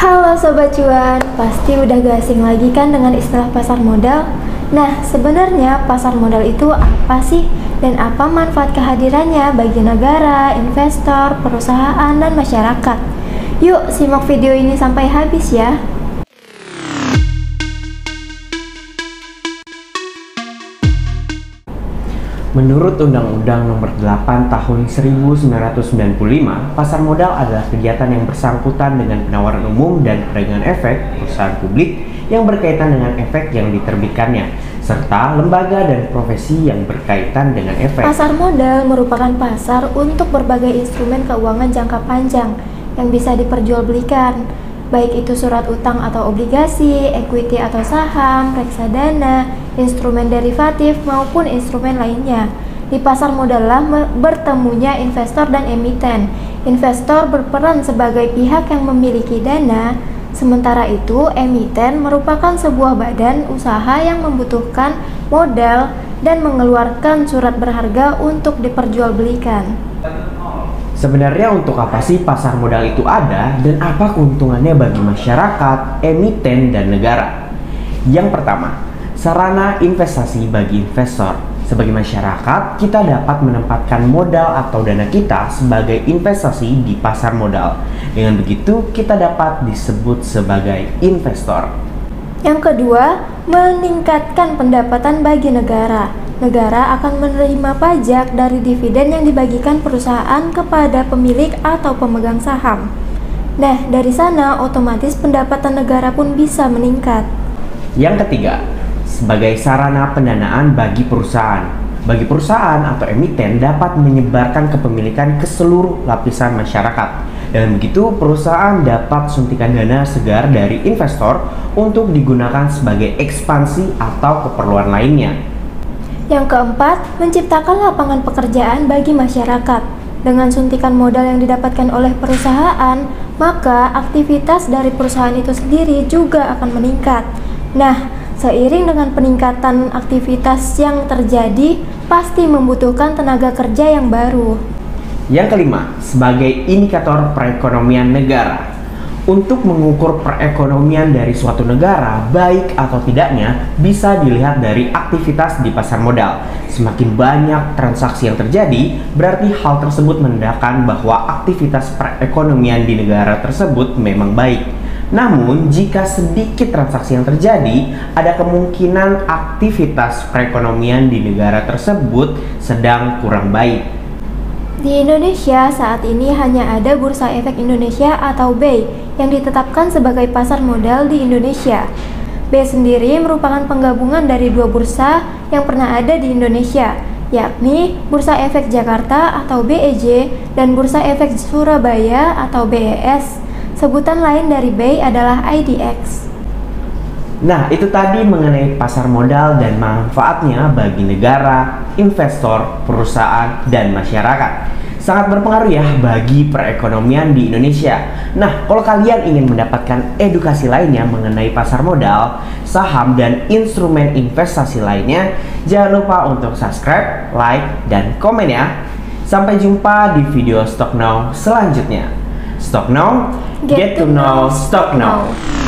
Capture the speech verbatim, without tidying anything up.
Halo Sobat Cuan, pasti udah gak asing lagi kan dengan istilah pasar modal? Nah, sebenarnya pasar modal itu apa sih? Dan apa manfaat kehadirannya bagi negara, investor, perusahaan, dan masyarakat? Yuk, simak video ini sampai habis ya! Menurut Undang-Undang Nomor delapan Tahun seribu sembilan ratus sembilan puluh lima, pasar modal adalah kegiatan yang bersangkutan dengan penawaran umum dan perdagangan efek perusahaan publik yang berkaitan dengan efek yang diterbitkannya, serta lembaga dan profesi yang berkaitan dengan efek. Pasar modal merupakan pasar untuk berbagai instrumen keuangan jangka panjang yang bisa diperjualbelikan, baik itu surat utang atau obligasi, equity atau saham, reksadana, instrumen derivatif, maupun instrumen lainnya. Di pasar modal lah bertemunya investor dan emiten. Investor berperan sebagai pihak yang memiliki dana, sementara itu emiten merupakan sebuah badan usaha yang membutuhkan modal dan mengeluarkan surat berharga untuk diperjualbelikan. Sebenarnya untuk apa sih pasar modal itu ada dan apa keuntungannya bagi masyarakat, emiten, dan negara? Yang pertama, sarana investasi bagi investor. Sebagai masyarakat, kita dapat menempatkan modal atau dana kita sebagai investasi di pasar modal. Dengan begitu, kita dapat disebut sebagai investor. Yang kedua, meningkatkan pendapatan bagi negara. Negara akan menerima pajak dari dividen yang dibagikan perusahaan kepada pemilik atau pemegang saham. Nah, dari sana otomatis pendapatan negara pun bisa meningkat. Yang ketiga, sebagai sarana pendanaan bagi perusahaan. Bagi perusahaan atau emiten dapat menyebarkan kepemilikan ke seluruh lapisan masyarakat. Dan begitu perusahaan dapat suntikan dana segar dari investor untuk digunakan sebagai ekspansi atau keperluan lainnya. Yang keempat, menciptakan lapangan pekerjaan bagi masyarakat. Dengan suntikan modal yang didapatkan oleh perusahaan, maka aktivitas dari perusahaan itu sendiri juga akan meningkat. Nah, seiring dengan peningkatan aktivitas yang terjadi, pasti membutuhkan tenaga kerja yang baru. Yang kelima, sebagai indikator perekonomian negara. Untuk mengukur perekonomian dari suatu negara, baik atau tidaknya, bisa dilihat dari aktivitas di pasar modal. Semakin banyak transaksi yang terjadi, berarti hal tersebut menandakan bahwa aktivitas perekonomian di negara tersebut memang baik. Namun, jika sedikit transaksi yang terjadi, ada kemungkinan aktivitas perekonomian di negara tersebut sedang kurang baik. Di Indonesia saat ini hanya ada Bursa Efek Indonesia atau B E I yang ditetapkan sebagai pasar modal di Indonesia. B E I sendiri merupakan penggabungan dari dua bursa yang pernah ada di Indonesia, yakni Bursa Efek Jakarta atau B E J dan Bursa Efek Surabaya atau B E S. Sebutan lain dari B E I adalah I D X. Nah, itu tadi mengenai pasar modal dan manfaatnya bagi negara, investor, perusahaan, dan masyarakat. Sangat berpengaruh ya bagi perekonomian di Indonesia. Nah, kalau kalian ingin mendapatkan edukasi lainnya mengenai pasar modal, saham, dan instrumen investasi lainnya, jangan lupa untuk subscribe, like, dan komen ya. Sampai jumpa di video Stock Now selanjutnya. Stock Now, get to know Stock Now.